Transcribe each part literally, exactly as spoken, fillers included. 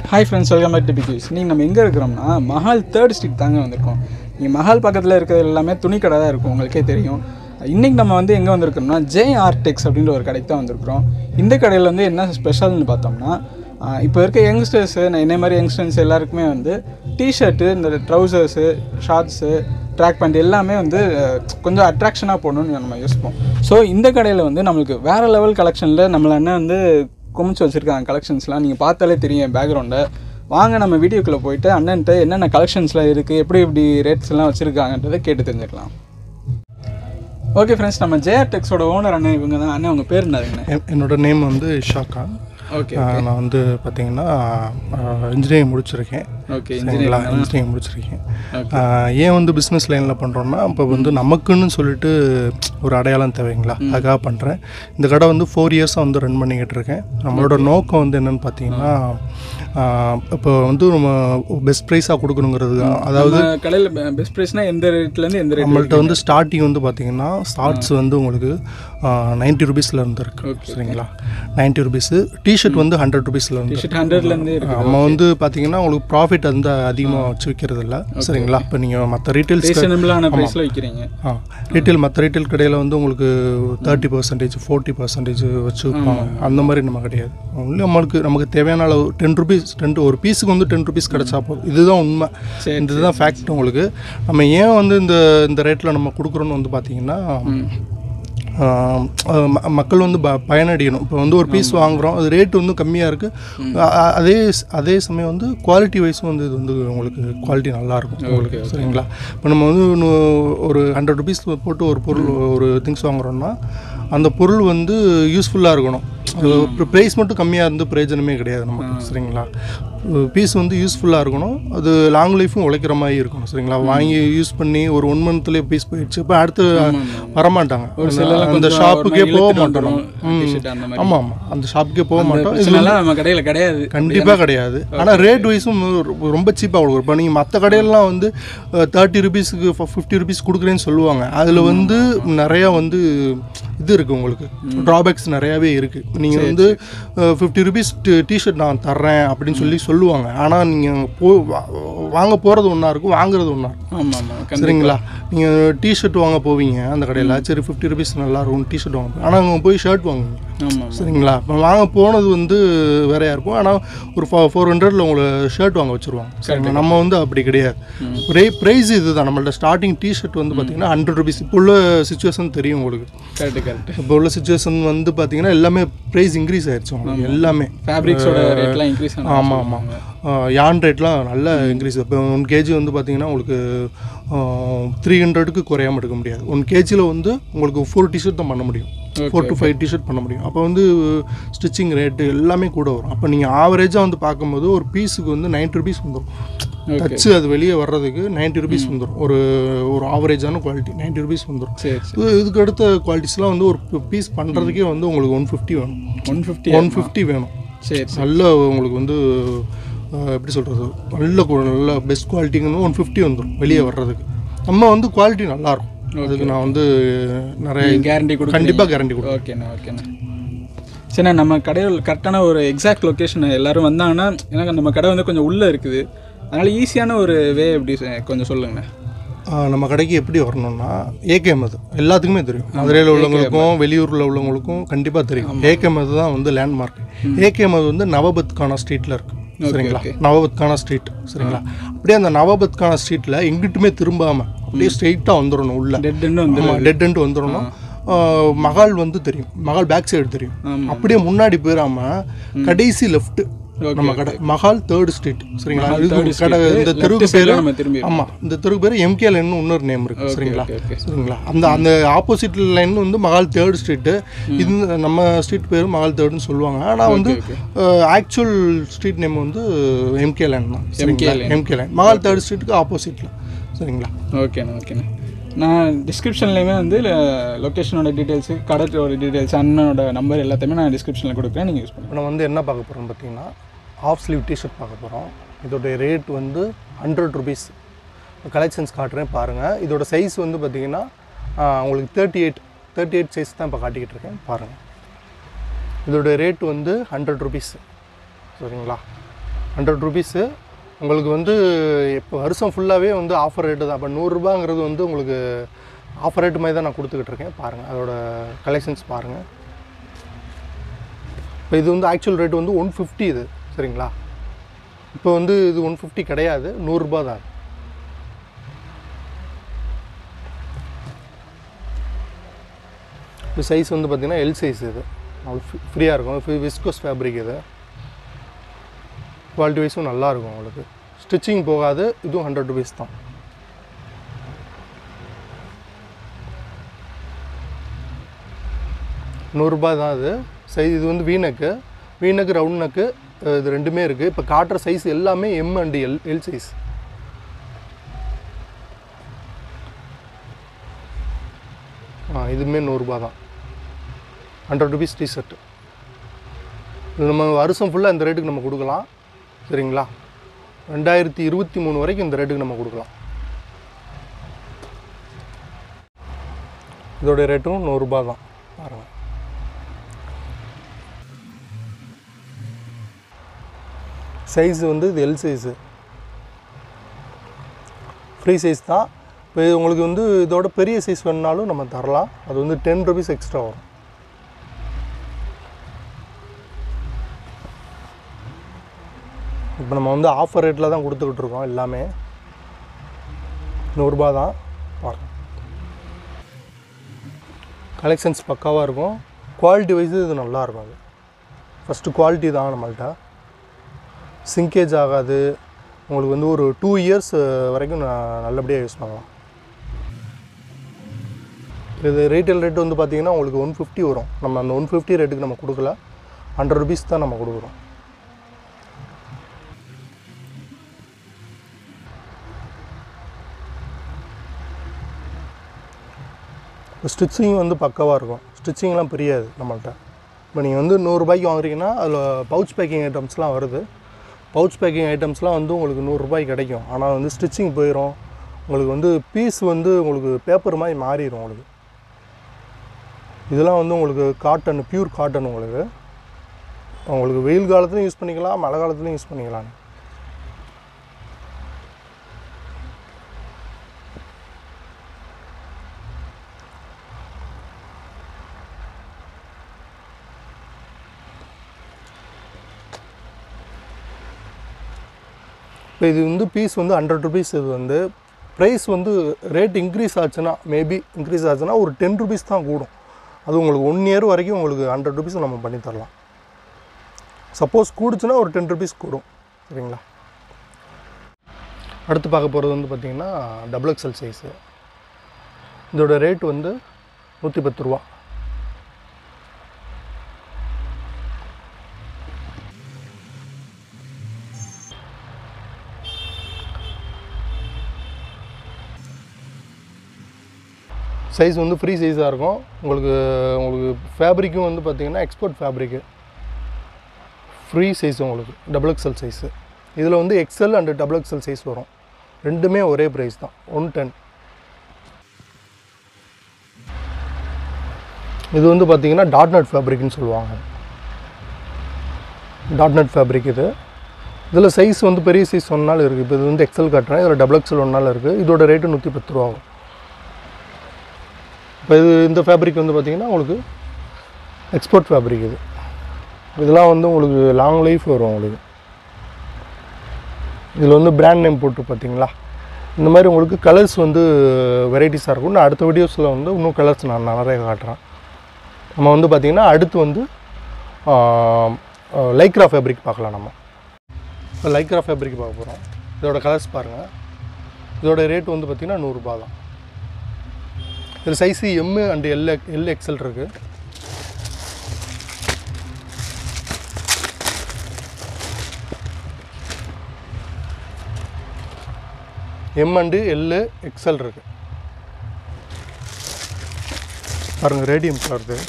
Hi friends, welcome back to Biggies. நீங்கள் நம்ம எங்கே இருக்கிறோம்னா மஹால் தேர்ட் ஸ்ட்ரீட் தாங்க வந்திருக்கோம். நீங்கள் மஹால் பக்கத்தில் இருக்கிறது எல்லாமே துணி கடை தான் இருக்கும், உங்களுக்கே தெரியும். இன்றைக்கி நம்ம வந்து எங்கே வந்திருக்கோம்னா ஜே ஆர்டெக்ஸ் அப்படின்ற ஒரு கடைக்கு தான் வந்திருக்கிறோம். இந்த கடையில் வந்து என்ன ஸ்பெஷல்னு பார்த்தோம்னா, இப்போ இருக்க யங்ஸ்டர்ஸு என்ன மாதிரி யங்ஸ்டர்ஸ் எல்லாருக்குமே வந்து டிஷர்ட்டு, இந்த ட்ரௌசர்ஸு, ஷார்ட்ஸு, ட்ராக் பேண்ட் எல்லாமே வந்து கொஞ்சம் அட்ராக்ஷனாக போடணும்னு நம்ம யோசிப்போம். ஸோ இந்த கடையில் வந்து நம்மளுக்கு வேறு லெவல் கலெக்ஷனில் நம்மளை என்ன வந்து குமிச்சு வச்சுருக்காங்க கலெக்ஷன்ஸ்லாம். நீங்கள் பார்த்தாலே தெரியும் பேக்ரவுண்டை. வாங்க நம்ம வீடியோக்குள்ளே போயிட்டு அண்ணன்ட்ட என்னென்ன கலெக்ஷன்ஸ்லாம் இருக்குது, எப்படி எப்படி ரேட்ஸ்லாம் வச்சுருக்காங்கன்றதை கேட்டு தெரிஞ்சுக்கலாம். ஓகே ஃப்ரெண்ட்ஸ், நம்ம ஜே ஆர்டெக்ஸோட ஓனர் அண்ணன் இவங்க தான். அண்ணன் உங்கள் பேர் என்னதுங்க? என்னோடய நேம் வந்து ஷாக்கா. ஓகே, நான் வந்து பார்த்தீங்கன்னா இன்ஜினியரிங் முடிச்சிருக்கேன். ஓகே, இன்ஜினியரிங் முடிச்சிருக்கேன். ஏன் வந்து பிஸ்னஸ் லைனில் பண்ணுறோன்னா, இப்போ வந்து நமக்குன்னு சொல்லிட்டு ஒரு அடையாளம் தேவைங்களா, அதுக்காக பண்ணுறேன். இந்த கடை வந்து ஃபோர் இயர்ஸாக வந்து ரன் பண்ணிக்கிட்டு இருக்கேன். நம்மளோட நோக்கம் வந்து என்னென்னு பார்த்தீங்கன்னா, இப்போ வந்து நம்ம பெஸ்ட் ப்ரைஸாக கொடுக்கணுங்கிறது தான். அதாவது கடையில் பெஸ்ட் ப்ரைஸ்னால் எந்த ரேட்லேருந்து எந்த ரேட்? நம்மள்ட்ட வந்து ஸ்டார்டிங் வந்து பார்த்தீங்கன்னா ஸ்டார்ட்ஸ் வந்து உங்களுக்கு நைன்ட்டி ருபீஸில் இருந்து இருக்குது. சரிங்களா, நைன்ட்டி ருபீஸு. டிஷர்ட் வந்து ஹண்ட்ரட் ருபீஸில் இருந்து ஹண்ட்ரட்லேருந்து நம்ம வந்து பார்த்தீங்கன்னா உங்களுக்கு ப்ராஃபிட் வந்து அதிகமாக வச்சு விற்கிறது இல்லை. சரிங்களா, இப்போ நீங்கள் மற்ற ரீட்டைல் வைக்கிறீங்க. ஆ ரீட்டைல் மற்ற ரீட்டைல் கடையில் வந்து உங்களுக்கு தேர்ட்டி பர்சன்டேஜ் ஃபோர்ட்டி பர்சன்டேஜ் வச்சு விற்பாங்க. அந்த மாதிரி நம்ம கிடையாது. ஒன்லி நம்மளுக்கு நமக்கு தேவையான அளவு டென் ருபீஸ் டென் ஒரு பீஸுக்கு வந்து டென் ருபீஸ் கிடச்சா போதும். இதுதான் உண்மை, இதுதான் ஃபேக்ட். உங்களுக்கு நம்ம ஏன் வந்து இந்த இந்த ரேட்டில் நம்ம கொடுக்குறோன்னு வந்து பார்த்தீங்கன்னா, மக்கள் வந்து ப பயனடையணும். இப்போ வந்து ஒரு பீஸ் வாங்குகிறோம், அது ரேட்டு வந்து கம்மியாக இருக்குது. அதே அதே சமயம் வந்து குவாலிட்டி வைஸும் வந்து இது வந்து உங்களுக்கு குவாலிட்டி நல்லாயிருக்கும் உங்களுக்கு. சரிங்களா, இப்போ நம்ம வந்து ஒரு ஹண்ட்ரட் ருபீஸ் போட்டு ஒரு பொருள் ஒரு திங்ஸ் வாங்குகிறோன்னா, அந்த பொருள் வந்து யூஸ்ஃபுல்லாக இருக்கணும். ப்ரைஸ் மட்டும் கம்மியாக இருந்து பிரயோஜனமே கிடையாது நமக்கு. சரிங்களா, பீஸ் வந்து யூஸ்ஃபுல்லாக இருக்கணும், அது லாங் லைஃப்பும் உழைக்கிற மாதிரி இருக்கணும். சரிங்களா, வாங்கி யூஸ் பண்ணி ஒரு ஒன் மந்த்லேயே பீஸ் போயிடுச்சு, இப்போ அடுத்து வரமாட்டாங்க, அந்த ஷாப்புக்கே போக மாட்டோம். ஆமாம் ஆமாம், அந்த ஷாப்புக்கே போக மாட்டோம். இதெல்லாம் நம்ம கடையில் கிடையாது, கண்டிப்பாக கிடையாது. ஆனால் ரேட் வைஸும் ரொம்ப சீப்பாக கொடுக்கும். இப்போ நீங்கள் மற்ற கடையிலலாம் வந்து தேர்ட்டி ருபீஸுக்கு ஃபிஃப்டி ருபீஸ் கொடுக்குறேன்னு சொல்லுவாங்க. அதில் வந்து நிறையா வந்து இது இருக்குது, உங்களுக்கு ட்ராபேக்ஸ் நிறையாவே இருக்குது. நீங்கள் வந்து ஃபிஃப்டி ருபீஸ் டிஷர்ட் நான் தர்றேன் அப்படின்னு சொல்லி சொல்லுவாங்க. ஆனால் நீங்கள் போ வாங்க போகிறது ஒன்றா இருக்கும், வாங்குறது ஒன்றா இருக்கும். ஆமாம், சரிங்களா, நீங்கள் டிஷர்ட் வாங்க போவீங்க அந்த கடையில், சரி ஃபிஃப்டி ருபீஸ் நல்லா இருக்கும் டிஷர்ட் வாங்க, ஆனால் அங்கே போய் ஷர்ட் வாங்குவீங்க. சரிங்களா, இப்போ வாங்க போனது வந்து வேறையாக இருக்கும், ஆனால் ஒரு ஃபோ ஃபோர் ஹண்ட்ரடில் உங்களை ஷர்ட் வாங்க வச்சுருவாங்க. சரிங்களா, நம்ம வந்து அப்படி கிடையாது. ப்ரை ப்ரைஸ் இது தான். நம்மள்ட்ட ஸ்டார்டிங் டிஷர்ட் வந்து பார்த்தீங்கன்னா ஹண்ட்ரட் ருபீஸ். இப்போ உள்ள சுச்சுவேஷன் தெரியும் உங்களுக்கு. இப்போ உள்ள சுச்சுவேஷன் வந்து பார்த்தீங்கன்னா எல்லாமே ப்ரைஸ் இன்க்ரீஸ் ஆயிடுச்சு உங்களுக்கு. எல்லாமே ஃபேப்ரிக்ஸோட ரேட்லாம் இன்க்ரீஸ். ஆமாம் ஆமாம், யான் ரேட்லாம் நல்லா இன்க்ரீஸ். இப்போ ஒன் கேஜி வந்து பார்த்தீங்கன்னா உங்களுக்கு த்ரீ ஹண்ட்ரடுக்கு குறையாமல் எடுக்க முடியாது. ஒன் கேஜியில் வந்து உங்களுக்கு ஃபோர் டிஷர்ட் தான் பண்ண முடியும், ஃபோர் டு ஃபைவ் டிஷர்ட் பண்ண முடியும். அப்போ வந்து ஸ்டிச்சிங் ரேட்டு எல்லாமே கூட வரும். அப்போ நீங்கள் ஆவரேஜாக வந்து பார்க்கும்போது ஒரு பீஸுக்கு வந்து நைன்ட்டி ருபீஸ் வந்துடும். தச்சு அது வெளியே வர்றதுக்கு நைன்ட்டி ருபீஸ் வந்துடும். ஒரு ஒரு ஆவரேஜான குவாலிட்டி நைன்ட்டி ருபீஸ் வந்துடும். இதுக்கு அடுத்த குவாலிட்டிஸ்லாம் வந்து ஒரு பீஸ் பண்ணுறதுக்கே வந்து உங்களுக்கு ஒன் ஃபிஃப்டி வேணும். ஒன் ஃபிஃப்டி ஒன் ஃபிஃப்டி வேணும். சரி, நல்ல உங்களுக்கு வந்து எப்படி சொல்கிறது, நல்ல நல்ல பெஸ்ட் குவாலிட்டிங்கன்னு ஒன் ஃபிஃப்டி வந்துடும் வெளியே வர்றதுக்கு. நம்ம வந்து குவாலிட்டி நல்லாயிருக்கும். அதுக்கு நான் வந்து நிறைய கேரண்டி கொடு கண்டிப்பாக கேரண்டி கொடுப்பேன். ஓகேண்ணா ஓகேண்ணா. சரிண்ணா, நம்ம கடையில் கரெக்டான ஒரு எக்ஸாக்ட் லொக்கேஷன் எல்லோரும் வந்தாங்கன்னா, ஏன்னா நம்ம கடை வந்து கொஞ்சம் உள்ளே இருக்குது, அதனால் ஈஸியான ஒரு வே எப்படி கொஞ்சம் சொல்லுங்கண்ணா. நம்ம கடைக்கு எப்படி வரணும்னா, ஏகே மது எல்லாத்துக்குமே தெரியும். மதுரையில் உள்ளவங்களுக்கும் வெளியூரில் உள்ளவங்களுக்கும் கண்டிப்பாக தெரியும். ஏகே மது தான் வந்து லேண்ட்மார்க். ஏகே மது வந்து நவபத்கானா ஸ்ட்ரீட்டில் இருக்குது. சரிங்களா, நவபத்கானா ஸ்ட்ரீட். சரிங்களா, அப்படியே அந்த நவபத்கானா ஸ்ட்ரீட்டில் எங்கிட்டுமே திரும்பாமல் அப்படியே ஸ்ட்ரெயிட்டாக வந்துடணும். உள்ள டெட் எண்டு டெட் எண்டு வந்துடணும். மஹால் வந்து தெரியும், மஹால் பேக் சைடு தெரியும். அப்படியே முன்னாடி போயிடாமல் கடைசி லெஃப்ட்டு நம்ம கடை மஹால் தேர்ட் ஸ்ட்ரீட். சரிங்களா, கடை இந்த தெருவுக்கு பேர் ஆமாம், இந்த தெருவுக்கு பேர் எம் கே லேன்னு இன்னொரு நேம் இருக்குது. சரிங்களா சரிங்களா அந்த அந்த ஆப்போசிட் லைன் வந்து மஹால் தேர்ட் ஸ்ட்ரீட்டு. இது நம்ம ஸ்ட்ரீட் பேர் மஹால் தேர்டுன்னு சொல்லுவாங்க. ஆனால் வந்து ஆக்சுவல் ஸ்ட்ரீட் நேம் வந்து எம் கே லேன் தான். சரிங்களா, M K lane Mahal third ஸ்ட்ரீட்டுக்கு ஆப்போசிட்டில். சரிங்களா, ஓகேண்ணா ஓகேண்ணா. நான் டிஸ்கிரிப்ஷன்லேயுமே வந்து லொக்கேஷனோட டீட்டெயில்ஸு, கடையோட டீட்டெயில்ஸ், அண்ணனோட நம்பர் எல்லாத்தையுமே நான் டிஸ்கிரிப்ஷனில் கொடுக்குறேன், நீங்கள் யூஸ் பண்ணுங்கள். நம்ம வந்து என்ன பார்க்க போகிறோம்னு பார்த்தீங்கன்னா, ஆஃப் ஸ்லீவ் டிஷர்ட் பார்க்க போகிறோம். இதோடைய ரேட் வந்து ஹண்ட்ரட் ருபீஸ். கலெக்ஷன்ஸ் காட்டுறேன் பாருங்கள். இதோட சைஸ் வந்து பார்த்திங்கன்னா உங்களுக்கு thirty eight thirty eight size தான் இப்போ காட்டிக்கிட்டு இருக்கேன் பாருங்கள். இதோட ரேட் வந்து ஹண்ட்ரட் ருபீஸ். சரிங்களா, ஹண்ட்ரட் ருபீஸு உங்களுக்கு வந்து இப்போ வருஷம் ஃபுல்லாகவே வந்து ஆஃபர் ரேட்டு தான். இப்போ நூறுரூபாங்கிறது வந்து உங்களுக்கு ஆஃபர் ரேட்டு மாதிரி தான் நான் கொடுத்துக்கிட்டு இருக்கேன். பாருங்கள் அதோட கலெக்ஷன்ஸ் பாருங்கள். இப்போ இது வந்து ஆக்சுவல் ரேட்டு வந்து ஒன் ஃபிஃப்டி இது சரிங்களா. இப்போ வந்து இது ஒன் ஃபிஃப்டி கிடையாது, நூறுரூபா தான். இது சைஸ் வந்து பார்த்திங்கன்னா எல் சைஸ். இது ஃப்ரீயாக இருக்கும். Viscose fabric. இது குவாலிட்டி வைஸும் நல்லாயிருக்கும் உங்களுக்கு. ஸ்டிச்சிங் போகாது. இதுவும் ஹண்ட்ரட் ருபீஸ் தான். நூறுரூபா தான் அது சைஸ். இது வந்து வீனக்கு வீனக்கு ரவுண்ட் நக்கு இது ரெண்டுமே இருக்குது. இப்போ காட்டுற சைஸ் எல்லாமே M and L L size. ஆ இதுவுமே நூறுரூபா தான். Hundred rupees t shirt. இது நம்ம வருஷம் ஃபுல்லாக இந்த ரேட்டுக்கு நம்ம கொடுக்கலாம் சரிங்களா. ரெண்டாயிரத்தி இருபத்தி மூணு வரைக்கும் இந்த ரேட்டுக்கு நம்ம கொடுக்கலாம். இதோடைய ரேட்டும் நூறுரூபா தான். பாருங்கள் சைஸ் வந்து இது எல் சைஸு. ஃப்ரீ சைஸ் தான். இப்போ உங்களுக்கு வந்து இதோட பெரிய சைஸ் வேணுனாலும் நம்ம தரலாம். அது வந்து டென் ருபீஸ் எக்ஸ்ட்ரா வரும். இப்போ நம்ம வந்து ஆஃபர் ரேட்டில் தான் கொடுத்துக்கிட்டு இருக்கோம். எல்லாமே நூறுரூபா தான். பாருங்கள் கலெக்ஷன்ஸ் பக்காவாக இருக்கும். குவாலிட்டி வைஸு இது நல்லாயிருக்கும். அது ஃபஸ்ட்டு குவாலிட்டி தான். நம்மள்கிட்ட சிங்கேஜ் ஆகாது. உங்களுக்கு வந்து ஒரு டூ இயர்ஸ் வரைக்கும் நான் நல்லபடியாக யூஸ் பண்ணலாம். இது ரீட்டைல் ரேட்டு வந்து பார்த்திங்கன்னா உங்களுக்கு ஒன் ஃபிஃப்டி வரும். நம்ம அந்த ஒன் ஃபிஃப்டி ரேட்டுக்கு நம்ம கொடுக்கல, ஹண்ட்ரட் ருபீஸ் தான் நம்ம கொடுக்குறோம். ஸ்டிச்சிங் வந்து பக்காவாக இருக்கும். ஸ்டிச்சிங்லாம் பிரியாது நம்மள்கிட்ட. இப்போ நீங்கள் வந்து நூறுரூபாய்க்கு வாங்குறீங்கன்னா அதில் பவுச் பேக்கிங் ஐட்டம்ஸ்லாம் வருது. பவுச் பேக்கிங் ஐட்டம்ஸ்லாம் வந்து உங்களுக்கு நூறுரூபாய்க்கு கிடைக்கும். ஆனால் வந்து ஸ்டிச்சிங் போயிடும். உங்களுக்கு வந்து பீஸ் வந்து உங்களுக்கு பேப்பர் மாதிரி மாறிடும் உங்களுக்கு. இதெல்லாம் வந்து உங்களுக்கு காட்டன், பியூர் காட்டன். உங்களுக்கு உங்களுக்கு வெயில் காலத்துலையும் யூஸ் பண்ணிக்கலாம், மழை காலத்துலையும் யூஸ் பண்ணிக்கலாம். இப்போ இது வந்து பீஸ் வந்து ஹண்ட்ரட் ருபீஸ். இது வந்து ப்ரைஸ் வந்து ரேட் இன்க்ரீஸ் ஆச்சுன்னா மேபி இன்க்ரீஸ் ஆச்சுன்னா ஒரு டென் ருபீஸ் தான் கூடும். அது உங்களுக்கு ஒன் இயர் வரைக்கும் உங்களுக்கு ஹண்ட்ரட் ருபீஸ் நம்ம பண்ணி தரலாம். சப்போஸ் கூடுச்சுன்னா ஒரு டென் ருபீஸ் கூடும் சரிங்களா. அடுத்து பார்க்க போகிறது வந்து பார்த்திங்கன்னா டபுள் எக்ஸ்எல் சைஸு. இதோட ரேட் வந்து நூற்றி பத்து ரூபா. சைஸ் வந்து ஃப்ரீ சைஸாக இருக்கும். உங்களுக்கு உங்களுக்கு ஃபேப்ரிக்கும் வந்து பார்த்திங்கன்னா எக்ஸ்போர்ட் ஃபேப்ரிக்கு. ஃப்ரீ சைஸ் உங்களுக்கு டபுள் எக்ஸ்எல் சைஸு. இதில் வந்து XL and double XL size வரும். ரெண்டுமே ஒரே ப்ரைஸ் தான், ஒன் டென். இது வந்து பார்த்திங்கன்னா டாட் நட் ஃபேப்ரிக்னு சொல்லுவாங்க. டாட் நட் ஃபேப்ரிக் இது. இதில் சைஸ் வந்து பெரிய சைஸ் ஒன் நாள் இருக்குது. இப்போ இது வந்து எக்ஸ்எல் காட்டுறேன். இதில் டபுள் எக்ஸ்எல் ஒன் நாள் இருக்குது. இதோட ரேட்டு நூற்றி பத்து ரூபா ஆகும். இப்போ இது இந்த ஃபேப்ரிக் வந்து பார்த்திங்கன்னா உங்களுக்கு எக்ஸ்போர்ட் ஃபேப்ரிக். இது இதெல்லாம் வந்து உங்களுக்கு லாங் லைஃப் வரும் உங்களுக்கு. இதில் வந்து பிராண்ட் நேம் போட்டு பார்த்திங்களா. இந்த மாதிரி உங்களுக்கு கலர்ஸ் வந்து வெரைட்டிஸாக இருக்கும். நான் அடுத்த வீடியோஸில் வந்து இன்னும் கலர்ஸ் நான் நிறைய காட்டுறேன். நம்ம வந்து பார்த்திங்கன்னா அடுத்து வந்து லைக்ரா ஃபேப்ரிக் பார்க்கலாம். நம்ம இப்போ லைக்ரா ஃபேப்ரிக் பார்க்க போகிறோம். இதோட கலர்ஸ் பாருங்கள். இதோட ரேட் வந்து பார்த்திங்கன்னா நூறுரூபா தான். இதில் size M and L L XL இருக்குது. எம் அண்டு எல் எக்ஸ்எல் இருக்குது. பாருங்கள் ரேடியம் கலர்.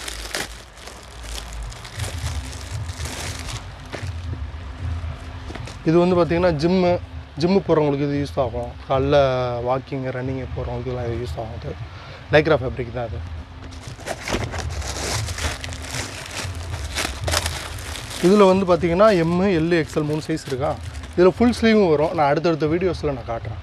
இது வந்து பார்த்திங்கன்னா ஜிம்மு ஜிம்மு போகிறவங்களுக்கு இது யூஸ் ஆகும். காலைல வாக்கிங்கு ரன்னிங்கு போகிறவங்களுக்குலாம் இது யூஸ் ஆகும். அது லைக்ரா ஃபேப்ரிக் தான் அது. இதில் வந்து பார்த்திங்கன்னா எம்மு எல் எக்ஸ்எல் மூணு சைஸ் இருக்கா. இதில் ஃபுல் ஸ்லீவும் வரும். நான் அடுத்தடுத்த வீடியோஸில் நான் காட்டுறேன்.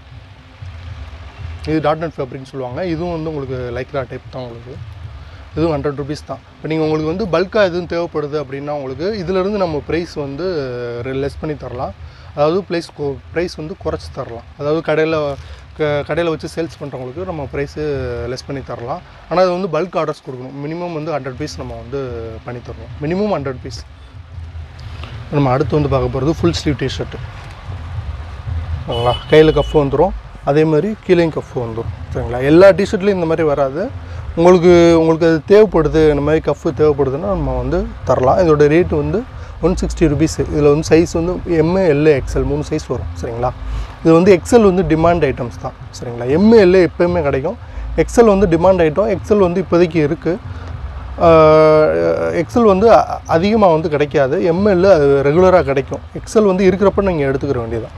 இது டாட் நெட் ஃபேப்ரிக்னு சொல்லுவாங்க. இதுவும் வந்து உங்களுக்கு லைக்ரா டைப் தான். உங்களுக்கு இதுவும் ஹண்ட்ரட் ருபீஸ் தான். இப்போ நீங்கள் உங்களுக்கு வந்து பல்காக எதுவும் தேவைப்படுது அப்படின்னா உங்களுக்கு இதிலேருந்து நம்ம ப்ரைஸ் வந்து லெஸ் பண்ணி தரலாம். அதாவது ப்ரைஸ் ப்ரைஸ் வந்து குறைச்சி தரலாம். அதாவது கடையில் க கடையில் வச்சு சேல்ஸ் பண்ணுறவங்களுக்கு நம்ம ப்ரைஸு லெஸ் பண்ணி தரலாம். ஆனால் அது வந்து பல்க் ஆர்டர்ஸ் கொடுக்கணும். மினிமம் வந்து ஹண்ட்ரட் பீஸ் நம்ம வந்து பண்ணி தரணும். Minimum hundred piece. நம்ம அடுத்து வந்து பார்க்க போகிறது ஃபுல் ஸ்லீவ் டிஷர்ட்டு. சரிங்களா? கையில் கஃப் வந்துடும். அதே மாதிரி கீழேயும் கஃப் வந்துடும். சரிங்களா? எல்லா டிஷர்ட்லேயும் இந்த மாதிரி வராது. உங்களுக்கு உங்களுக்கு அது தேவைப்படுது, இந்த மாதிரி கஃப்பு தேவைப்படுதுன்னா நம்ம வந்து தரலாம். இதோட ரேட்டு வந்து ஒன் சிக்ஸ்டி ருபீஸு. இதில் வந்து சைஸ் வந்து எம் எல் எக்ஸ்எல் மூணு சைஸ் வரும். சரிங்களா? இது வந்து எக்ஸ்எல் வந்து டிமாண்ட் ஐட்டம்ஸ் தான். சரிங்களா? எம் எல் எப்போயுமே கிடைக்கும். எக்ஸ்எல் வந்து டிமாண்ட் ஐட்டம். எக்ஸ்எல் வந்து இப்போதைக்கு இருக்குது. எக்ஸ்எல் வந்து அதிகமாக வந்து கிடைக்காது. எம்எல் அது ரெகுலராக கிடைக்கும். எக்ஸ்எல் வந்து இருக்கிறப்ப நீங்கள் எடுத்துக்கிற வேண்டியதான்.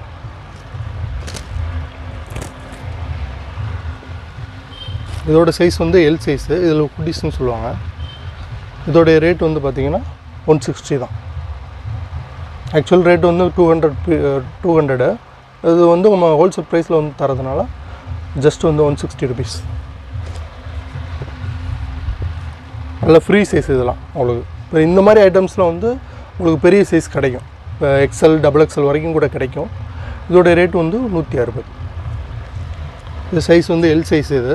இதோட சைஸ் வந்து எல் சைஸு. இதில் குட்டிஸ்ன்னு சொல்லுவாங்க. இதோடைய ரேட் வந்து பார்த்திங்கன்னா ஒன் சிக்ஸ்டி தான். ஆக்சுவல் ரேட் வந்து டூ ஹண்ட்ரட் டூ ஹண்ட்ரடு இது வந்து நம்ம ஹோல்சேல் ப்ரைஸில் வந்து தரதுனால ஜஸ்ட் வந்து ஒன் சிக்ஸ்டி ருபீஸ். நல்ல ஃப்ரீ சைஸ் இதெல்லாம் உங்களுக்கு. இப்போ இந்த மாதிரி ஐட்டம்ஸில் வந்து உங்களுக்கு பெரிய சைஸ் கிடைக்கும். இப்போ எக்ஸ்எல் டபுள் எக்ஸ்எல் வரைக்கும் கூட கிடைக்கும். இதோடைய ரேட் வந்து நூற்றி அறுபது. இது சைஸ் வந்து எல் சைஸ். இது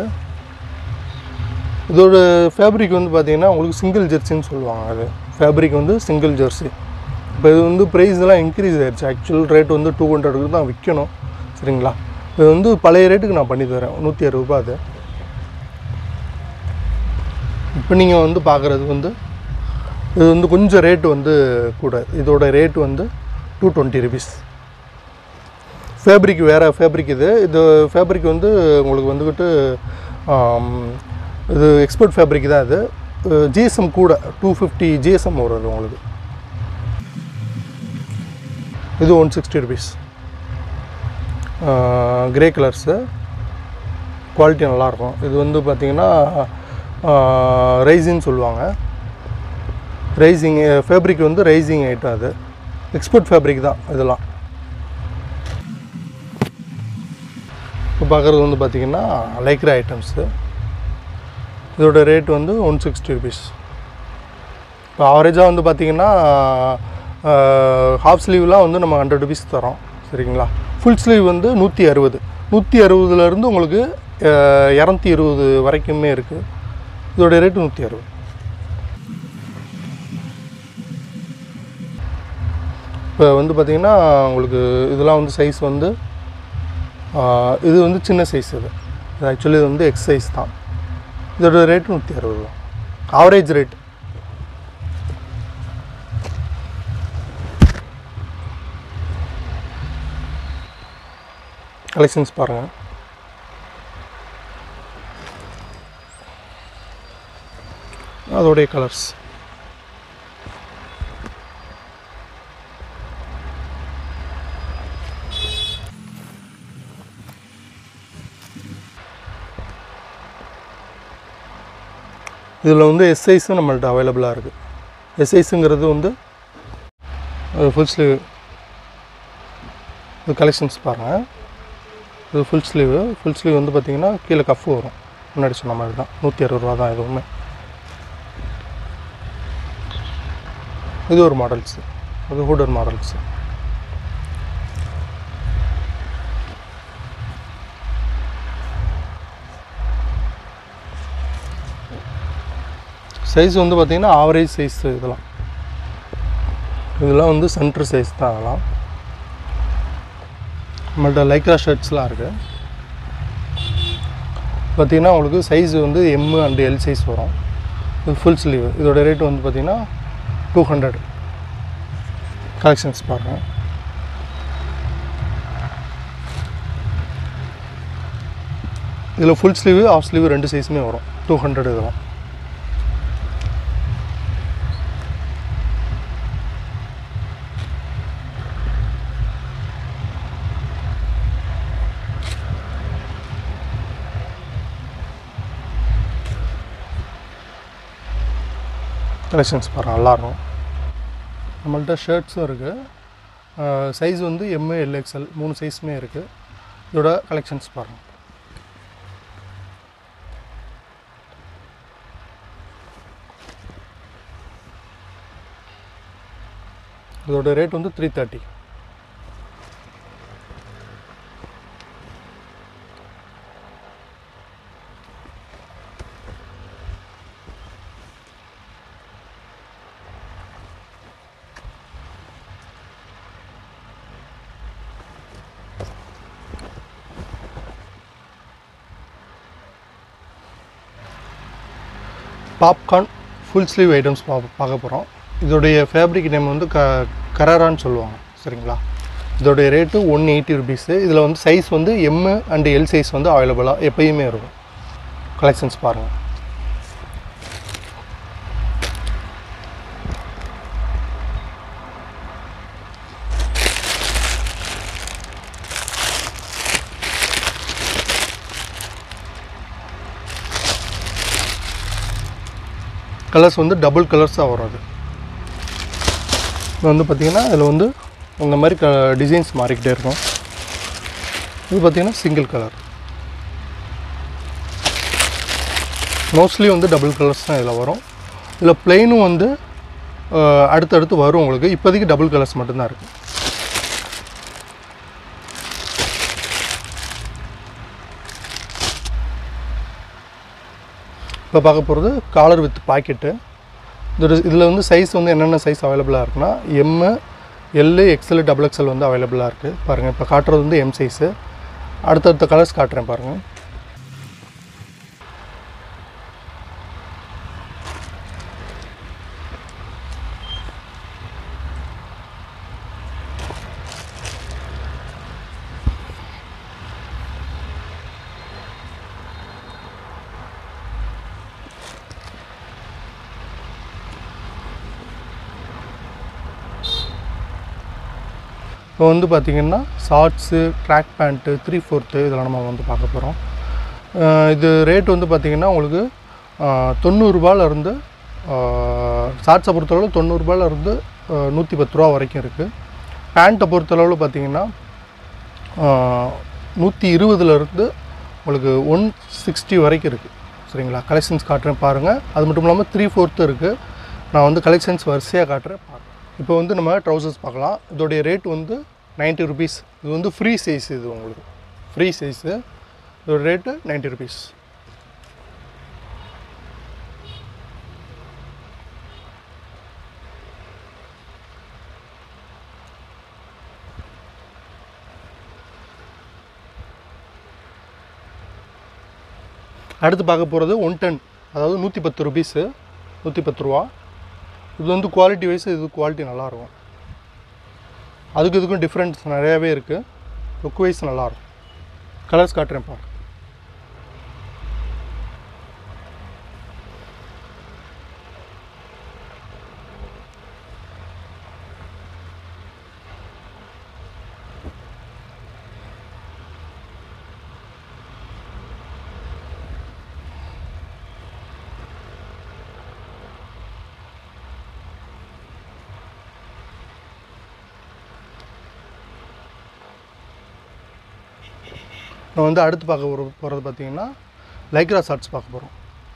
இதோட ஃபேப்ரிக் வந்து பார்த்திங்கன்னா உங்களுக்கு சிங்கிள் ஜெர்சின்னு சொல்லுவாங்க. அது ஃபேப்ரிக் வந்து சிங்கிள் ஜெர்சி. இப்போ இது வந்து ப்ரைஸ்லாம் இன்க்ரீஸ் ஆகிடுச்சு. ஆக்சுவல் ரேட் வந்து டூ ஹண்ட்ரடுக்கு தான் விற்கணும். சரிங்களா? இது வந்து பழைய ரேட்டுக்கு நான் பண்ணி தரேன். நூற்றி அறுபது ரூபா அது. இப்போ நீங்கள் வந்து பார்க்குறது வந்து இது வந்து கொஞ்சம் ரேட்டு வந்து கூட. இதோட ரேட்டு வந்து டூ டுவெண்ட்டி ருபீஸ். ஃபேப்ரிக் வேறு ஃபேப்ரிக். இது இது ஃபேப்ரிக் வந்து உங்களுக்கு வந்துக்கிட்டு இது எக்ஸ்போர்ட் ஃபேப்ரிக் தான். இது ஜிஎஸ்எம் கூட டூ ஃபிஃப்டி ஜிஎஸ்எம் வருது உங்களுக்கு. இது one sixty rupees. Grey colours quality நல்லாயிருக்கும். இது வந்து பார்த்திங்கன்னா ரைசின்னு சொல்லுவாங்க. ரைசிங் ஃபேப்ரிக் வந்து ரைசிங் ஐட்டம். அது எக்ஸ்போர்ட் ஃபேப்ரிக் தான் இதெல்லாம். இப்போ பார்க்குறது வந்து பார்த்திங்கன்னா லைக்ரா ஐட்டம்ஸு. இதோட ரேட் வந்து ஒன் சிக்ஸ்டி ருபீஸ். இப்போ ஆவரேஜாக வந்து பார்த்திங்கன்னா ஹாஃப் ஸ்லீவ்லாம் வந்து நம்ம ஹண்ட்ரட் ருபீஸ் தரோம். சரிங்களா? ஃபுல் ஸ்லீவ் வந்து நூற்றி அறுபது. நூற்றி அறுபதுலேருந்து உங்களுக்கு இரநூத்தி இருபது வரைக்குமே இருக்குது. இதோட ரேட்டு நூற்றி அறுபது. இப்போ வந்து பார்த்திங்கன்னா உங்களுக்கு இதெல்லாம் வந்து சைஸ் வந்து இது வந்து சின்ன சைஸ். இது இது ஆக்சுவலி இது வந்து எக்ஸ் சைஸ் தான். இதோட ரேட்டு நூற்றி அறுபது தான். Average rate. கலெக்ஷன்ஸ் பாருங்கள். அதோடைய கலர்ஸ் இதில் வந்து எஸ் சைஸும் நம்மள்ட்ட அவைலபிளாக இருக்குது. எஸ் சைஸுங்கிறது வந்து ஃபுல் ஸ்லீவ். இது கலெக்ஷன்ஸ் பாருங்கள். இது ஃபுல் ஸ்லீவு. ஃபுல் ஸ்லீவ் வந்து பார்த்திங்கன்னா கீழே கஃப் வரும். முன்னாடி சொன்ன மாதிரி தான். நூற்றி அறுபது ரூபா தான் எதுவுமே. இது ஒரு மாடல்ஸு. அது ஹூடர் மாடல்ஸு. சைஸ் வந்து பார்த்திங்கன்னா ஆவரேஜ் சைஸ். இதெல்லாம் இதெல்லாம் வந்து சென்ட்ரு சைஸ் தான். அதெல்லாம் நம்மள்ட்ட லைக்ரா ஷர்ட்ஸ்லாம் இருக்குது. பார்த்திங்கன்னா உங்களுக்கு சைஸ் வந்து எம் அண்ட் எல் சைஸ் வரும். இது ஃபுல் ஸ்லீவ். இதோட ரேட் வந்து பார்த்திங்கன்னா டூ ஹண்ட்ரட். கலெக்ஷன்ஸ் பாருங்கள். இதில் ஃபுல் ஸ்லீவ் ஆஃப் ஸ்லீவ் ரெண்டு சைஸுமே வரும். டூ ஹண்ட்ரட் இதெல்லாம். கலெக்ஷன்ஸ் பாருங்கள். நல்லாயிருக்கும். நம்மள்ட்ட ஷர்ட்ஸும் இருக்குது. சைஸ் வந்து எம் எல் எக்ஸ்எல் மூணு சைஸுமே இருக்குது. இதோட கலெக்ஷன்ஸ் பாருங்கள். இதோட ரேட் வந்து three thirty. Popcorn full sleeve items பா பார்க்க போகிறோம். இதோடைய ஃபேப்ரிக் நேம் வந்து க கராரான்னு சொல்லுவாங்க. சரிங்களா? இதோடைய ரேட்டு ஒன் எயிட்டி ருபீஸு. இதில் வந்து சைஸ் வந்து எம் அண்ட் எல் சைஸ் வந்து அவைலபிளாக எப்பயுமே இருக்கும். கலெக்ஷன்ஸ் பாருங்கள். கலர்ஸ் வந்து டபுள் கலர்ஸாக வரும். அது இது வந்து பார்த்திங்கன்னா இதில் வந்து இந்த மாதிரி க டிசைன்ஸ் மாறிக்கிட்டே இருக்கும். இது பார்த்திங்கன்னா சிங்கிள் கலர். மோஸ்ட்லி வந்து டபுள் கலர்ஸ் தான் இதில் வரும். இதில் ப்ளெயினும் வந்து அடுத்தடுத்து வரும் உங்களுக்கு. இப்போதைக்கு டபுள் கலர்ஸ் மட்டும்தான் இருக்குது. இப்போ பார்க்க போகிறது காலர் வித் பாக்கெட்டு. இதோட இதில் வந்து சைஸ் வந்து என்னென்ன சைஸ் அவைலபிளாக இருக்குன்னா M L XL double XL வந்து அவைலபிளாக இருக்குது. பாருங்கள், இப்போ காட்டுறது வந்து எம் சைஸு. அடுத்தடுத்த கலர்ஸ் காட்டுறேன் பாருங்கள். இப்போ வந்து பார்த்திங்கன்னா shorts, track pant, three fourth இதெல்லாம் நம்ம வந்து பார்க்க போகிறோம். இது ரேட் வந்து பார்த்திங்கன்னா உங்களுக்கு தொண்ணூறுரூபாலேருந்து ஷார்ட்ஸை பொறுத்தளவு தொண்ணூறுரூபாலேருந்து நூற்றி பத்து ரூபா வரைக்கும் இருக்குது. பேண்ட்டை பொறுத்தளவில் பார்த்திங்கன்னா நூற்றி இருபதுலேருந்து உங்களுக்கு ஒன் சிக்ஸ்டி வரைக்கும் இருக்குது. சரிங்களா? கலெக்ஷன்ஸ் காட்டுறேன் பாருங்கள். அது மட்டும் இல்லாமல் த்ரீ ஃபோர்த்து இருக்குது. நான் வந்து கலெக்ஷன்ஸ் வரிசையாக காட்டுறேன் பாருங்கள். இப்போ வந்து நம்ம ட்ரௌசர்ஸ் பார்க்கலாம். இதோடைய ரேட் வந்து நைன்ட்டி ருபீஸ். இது வந்து ஃப்ரீ சைஸ். இது உங்களுக்கு ஃப்ரீ சைஸு. இதோட ரேட்டு நைன்ட்டி ருபீஸ். அடுத்து பார்க்க போகிறது ஒன் டென், அதாவது நூற்றி பத்து ருபீஸு, நூற்றி பத்து ரூபா. இது வந்து குவாலிட்டி வைஸ் இது குவாலிட்டி நல்லாயிருக்கும். அதுக்கு இதுக்கும் டிஃப்ரென்ஸ் நிறையாவே இருக்குது. லுக் வைஸ் நல்லாயிருக்கும். கலர்ஸ் காட்டுறேன் பாருங்க. நம்ம வந்து அடுத்து பார்க்க போகிற போகிறது பார்த்திங்கன்னா லைக்ரா ஷார்ட்ஸ் பார்க்க போகிறோம்.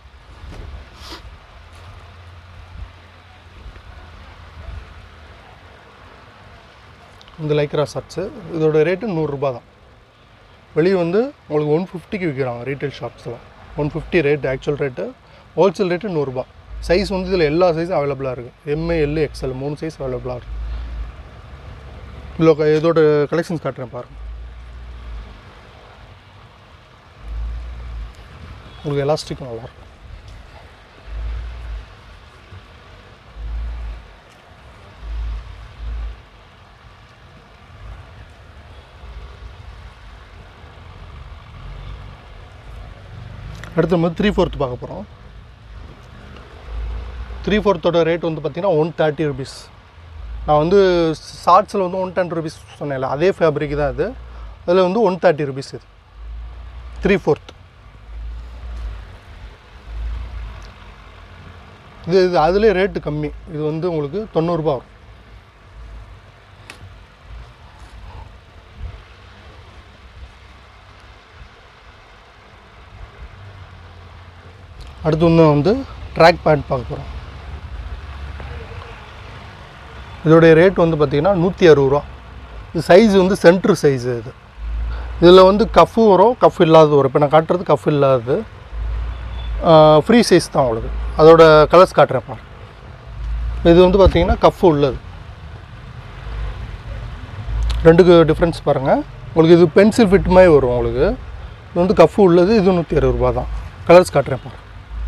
இந்த லைக்ரா ஷார்ட்ஸு இதோட ரேட்டு நூறுரூபா தான். வெளியே வந்து உங்களுக்கு ஒன் ஃபிஃப்டிக்கு விற்கிறாங்க ரீட்டைல் ஷாப்ஸில். One fifty rate actual rate. Wholesale rate நூறுரூபா. சைஸ் வந்து இதில் எல்லா சைஸும் அவைலபிளாக இருக்குது. எம் எல் எக்ஸ்எல் மூணு சைஸ் அவைலபிளாக இருக்குது. இதில் இதோட கலெக்ஷன்ஸ் காட்டுறேன் பாருங்கள். உங்களுக்கு எலாஸ்டிக் நல்லாயிருக்கும். அடுத்து நம்ம த்ரீ ஃபோர்த் பார்க்க போகிறோம். த்ரீ ஃபோர்த்தோட ரேட் வந்து பார்த்திங்கன்னா ஒன் தேர்ட்டி ருபீஸ். நான் வந்து ஷார்ட்ஸில் வந்து ஒன் டென் ருபீஸ் சொன்னேன்ல, அதே ஃபேப்ரிக் தான் இது. அதில் வந்து ஒன் தேர்ட்டி ருபீஸ் இது த்ரீ ஃபோர்த். இது இது அதிலே ரேட்டு கம்மி. இது வந்து உங்களுக்கு தொண்ணூறுரூபா வரும். அடுத்து இன்னும் வந்து ட்ராக் பேண்ட் பார்க்க போகிறோம். இதோடைய ரேட் வந்து பார்த்திங்கன்னா நூற்றி அறுபது ரூபா. இது சைஸ் வந்து சென்ட்ரு சைஸு. இது இதில் வந்து கஃப்பு வரும், கஃப் இல்லாதது வரும். இப்போ நான் காட்டுறது கஃப் இல்லாதது, ஃப்ரீ சைஸ் தான் உங்களுக்கு. அதோட கலர்ஸ் காட்டுறேன் பாரு. இது வந்து பார்த்திங்கன்னா கஃப் உள்ளது. ரெண்டுக்கு டிஃப்ரென்ஸ் பாருங்கள். உங்களுக்கு இது பென்சில் ஃபிட் மாதிரி வரும். உங்களுக்கு இது வந்து கஃப் உள்ளது. இது நூற்றி அறுபது ரூபா தான். கலர்ஸ் காட்டுறேன் பாரு.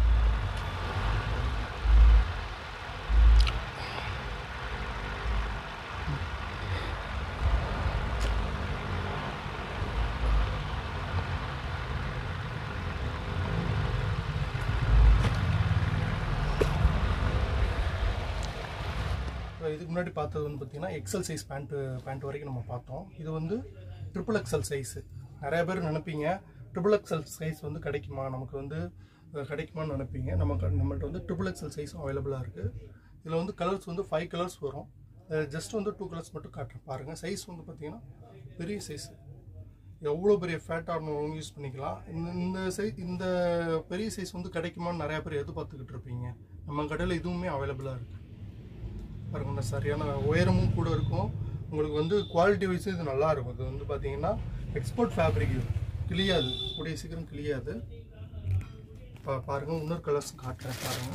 இதுக்கு முன்னாடி பார்த்தது வந்து பார்த்திங்கன்னா எக்ஸல் சைஸ் பேண்ட்டு பேண்ட் வரைக்கும் நம்ம பார்த்தோம். இது வந்து ட்ரிபிள் எக்ஸல் சைஸு. நிறைய பேர் நினைப்பீங்க ட்ரிபிள் எக்ஸல் சைஸ் வந்து கிடைக்குமா, நமக்கு வந்து கிடைக்குமான்னு நினைப்பீங்க. நம்ம நம்மள்ட்ட வந்து ட்ரிபிள் எக்ஸல் சைஸும் அவைலபிளாக இருக்குது. இதில் வந்து கலர்ஸ் வந்து ஃபைவ் கலர்ஸ் வரும். ஜஸ்ட் வந்து டூ கலர்ஸ் மட்டும் காட்டுறேன் பாருங்கள். சைஸ் வந்து பார்த்திங்கன்னா பெரிய சைஸு. எவ்வளோ பெரிய ஃபேட்டாக இருந்தாலும் யூஸ் பண்ணிக்கலாம். இந்த இந்த சைஸ் இந்த பெரிய சைஸ் வந்து கிடைக்குமான்னு நிறையா பேர் எதிர்பார்த்துக்கிட்டு இருப்பீங்க. நம்ம கடையில் இதுவுமே அவைலபிளாக இருக்குது பாருங்க. சரியான உயரமும் கூட இருக்கும். உங்களுக்கு வந்து குவாலிட்டி வைஸ் இது நல்லா இருக்கும். இது வந்து பார்த்தீங்கன்னா எக்ஸ்போர்ட் ஃபேப்ரிக். இது கிளியாது, கூடிய சீக்கிரம் கிளியாது. பா பாருங்கள் இன்னொரு கலர்ஸ் காட்டுறேன் பாருங்கள்.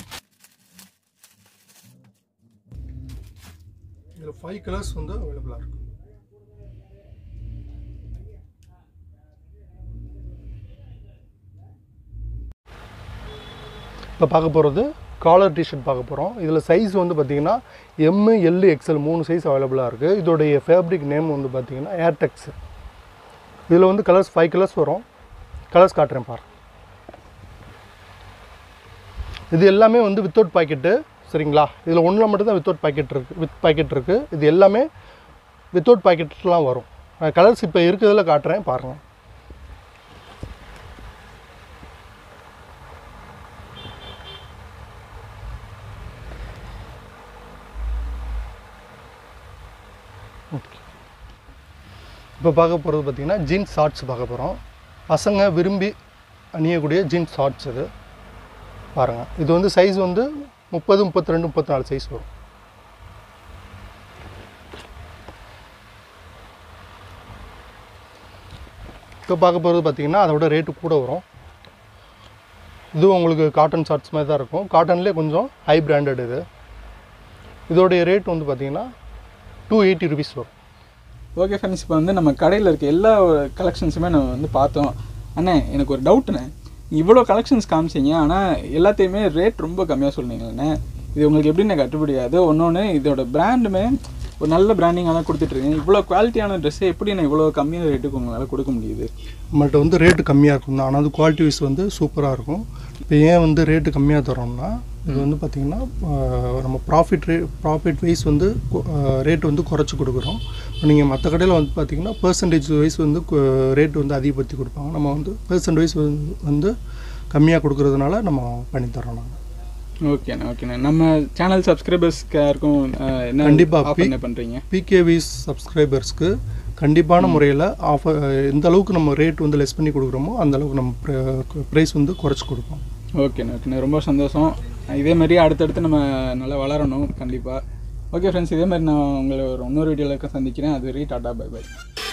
இதில் ஃபைவ் கலர்ஸ் வந்து அவைலபிளாக இருக்கும். இப்போ பார்க்க போகிறது காலர் டிஷர்ட் பார்க்க போகிறோம். இதில் சைஸ் வந்து பார்த்திங்கன்னா எம், எல், எக்ஸ்எல் மூணு சைஸ் அவைலபிளாக இருக்குது. இதோடைய ஃபேப்ரிக் நேம் வந்து பார்த்திங்கன்னா ஏர்டெக்ஸ். இதில் வந்து கலர்ஸ் ஃபைவ் கலர்ஸ் வரும். கலர்ஸ் காட்டுறேன் பாரு. இது எல்லாமே வந்து வித்தவுட் பாக்கெட்டு, சரிங்களா? இதில் ஒன்றில் மட்டும்தான் வித்தவுட் பாக்கெட் இருக்குது, வித் பாக்கெட் இருக்குது. இது எல்லாமே வித்தவுட் பாக்கெட்லாம் வரும். கலர்ஸ் இப்போ இருக்கிறதுல காட்டுறேன் பாருங்கள். ஓகே, இப்போ பார்க்க போகிறது பார்த்திங்கன்னா ஜீன்ஸ் ஷார்ட்ஸ் பார்க்க போகிறோம். பசங்க விரும்பி அணியக்கூடிய ஜீன்ஸ் ஷார்ட்ஸ் இது பாருங்கள். இது வந்து சைஸ் வந்து முப்பது, முப்பத்தி ரெண்டு, முப்பத்தி நாலு சைஸ் வரும். இப்போ பார்க்க போகிறது பார்த்திங்கன்னா அதோட ரேட்டு கூட வரும். இதுவும் உங்களுக்கு காட்டன் ஷார்ட்ஸ் மாதிரி தான் இருக்கும். காட்டன்லேயே கொஞ்சம் ஹை பிராண்டட். இது இதோடைய ரேட் வந்து பார்த்திங்கன்னா டூ எயிட்டி ருபீஸ் வரும். ஓகே ஃப்ரெண்ட்ஸ், இப்போ வந்து நம்ம கடையில் இருக்க எல்லா கலெக்ஷன்ஸுமே நம்ம வந்து பார்த்தோம். அண்ணே எனக்கு ஒரு டவுட்டுண்ணே, இவ்வளோ கலெக்ஷன்ஸ் காமிச்சிங்க, ஆனால் எல்லாத்தையுமே ரேட் ரொம்ப கம்மியாக சொன்னீங்கண்ணே. இது உங்களுக்கு எப்படின்னு கட்டுப்படியாது. ஒன்று இதோட பிராண்டுமே ஒரு நல்ல பிராண்டிங்காக தான் கொடுத்துட்ருக்கீங்க. இவ்வளோ குவாலிட்டியான ட்ரெஸ்ஸை எப்படி நான் இவ்வளோ கம்மியான ரேட்டுக்கு உங்களால் கொடுக்க முடியுது? நம்மள்ட்ட வந்து ரேட்டு கம்மியாக இருக்கும் தான், ஆனால் அது குவாலிட்டி வைஸ் வந்து சூப்பராக இருக்கும். இப்போ ஏன் வந்து ரேட்டு கம்மியாக தரோம்னா, இது வந்து பார்த்திங்கன்னா நம்ம ப்ராஃபிட் ரே ப்ராஃபிட் வைஸ் வந்து ரேட் வந்து குறைச்சி கொடுக்குறோம். நீங்கள் மற்ற கடையில் வந்து பார்த்திங்கன்னா பர்சன்டேஜ் வைஸ் வந்து ரேட்டு வந்து அதிகப்படுத்தி கொடுப்பாங்க. நம்ம வந்து பர்சன்ட் வைஸ் வந்து கம்மியாக கொடுக்குறதுனால நம்ம பண்ணித்தரோம் நாங்கள். ஓகேண்ணா ஓகேண்ணா. நம்ம சேனல் சப்ஸ்கிரைபர்ஸ்க்கு யாருக்கும் என்ன கண்டிப்பாக என்ன பண்ணுறீங்க? பிகேவிஸ் சப்ஸ்கிரைபர்ஸ்க்கு கண்டிப்பான முறையில் ஆஃபர் எந்த அளவுக்கு நம்ம ரேட் வந்து லெஸ் பண்ணி கொடுக்குறோமோ அந்தளவுக்கு நம்ம ப்ரைஸ் வந்து குறைச்சி கொடுப்போம். ஓகேண்ணா ஓகேண்ணா, ரொம்ப சந்தோஷம். இதே மாதிரி அடுத்தடுத்து நம்ம நல்லா வளரணும் கண்டிப்பாக. ஓகே ஃப்ரெண்ட்ஸ், இதே மாதிரி நான் உங்களை ஒரு இன்னொரு வீடியோவில் இருக்க சந்திக்கிறேன். அது வரைக்கும் டாடா பை பை.